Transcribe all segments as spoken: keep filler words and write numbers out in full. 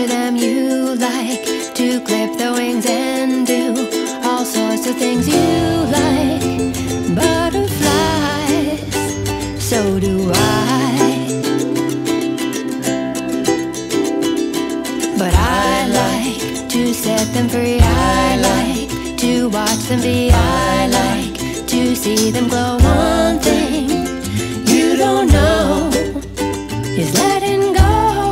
capture them. You like to clip their wings and do all sorts of things. You like butterflies, so do I. But I like to set them free. I like to watch them be. I like to see them glow. One thing you don't know is letting go.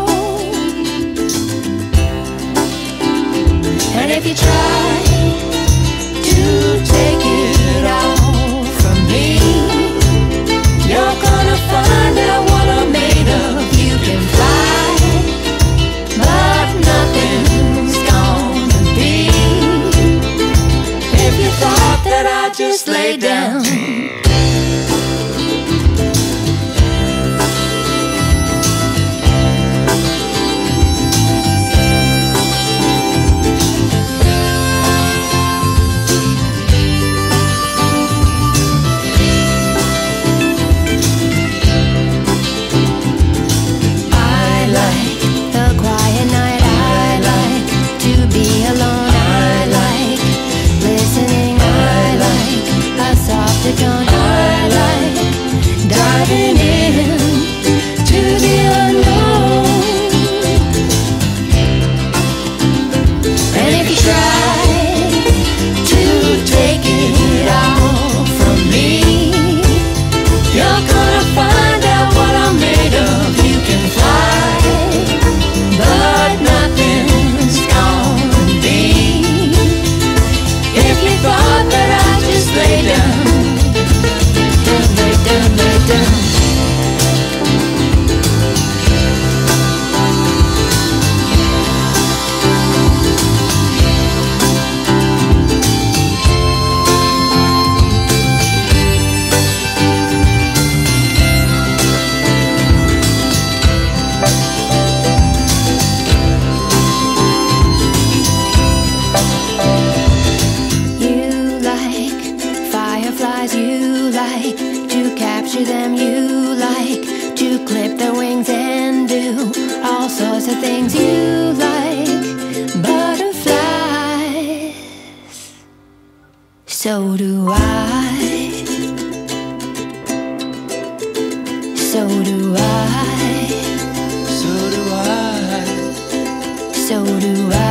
And if you try to take it all from me, you're gonna find out what I'm made of. You can fly, but nothing's gonna be. If you thought that I'd just lay down, tone. I like diving in to the unknown. And if you try to take it all from me, you're gonna find out what I'm made of. You can fly, but nothing's gonna be. If you thought that I'd just lay down, lay down, lay down. You like fireflies, you like to capture them. You like to clip their wings and do all sorts of things. You like butterflies, so do I. So do I. So do I. So do I.